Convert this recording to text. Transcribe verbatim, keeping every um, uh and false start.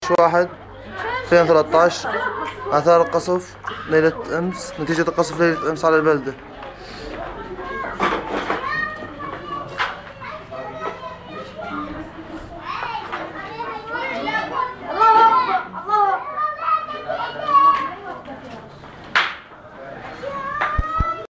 واحد ألفين وثلاثة عشر. آثار القصف ليلة أمس، نتيجة القصف ليلة أمس على البلدة.